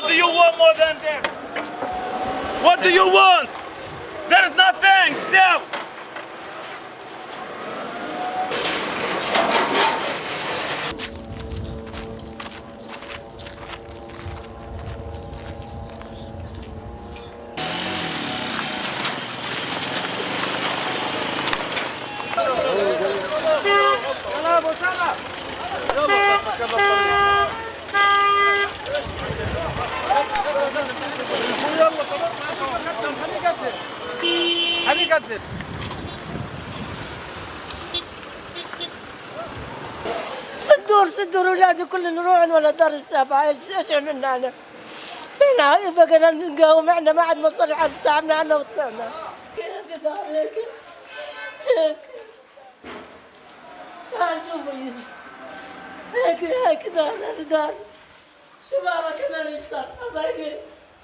do you want more than this? What do you want? There's nothing still. صدور اولادي كلهم يروحون ولا دار السابعه. ايش عملنا انا؟ هنا بقينا نقاوم احنا ما عاد مصر حد ساعدنا انا وطلعنا. هيك هيك شوفوا هيك دار شو بابا كمان يصير الله يقول.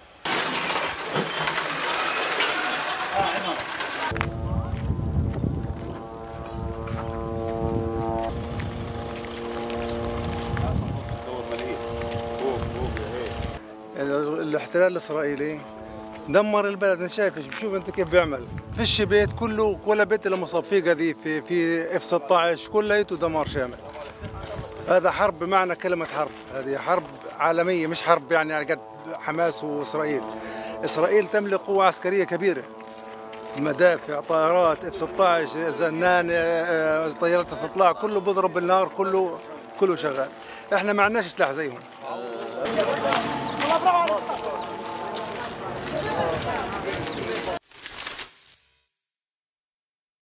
الاحتلال الاسرائيلي دمر البلد. انت شايف بشوف انت كيف بيعمل، فيش بيت كله ولا بيت اللي مصاب فيه قذيفه في F-16 كليته دمار شامل. هذا حرب بمعنى كلمه حرب، هذه حرب عالميه مش حرب يعني على قد حماس واسرائيل. اسرائيل تملك قوه عسكريه كبيره، مدافع، طائرات F-16، زنان، طيارات استطلاع، كله بيضرب بالنار، كله شغال. احنا ما عندناش سلاح زيهم.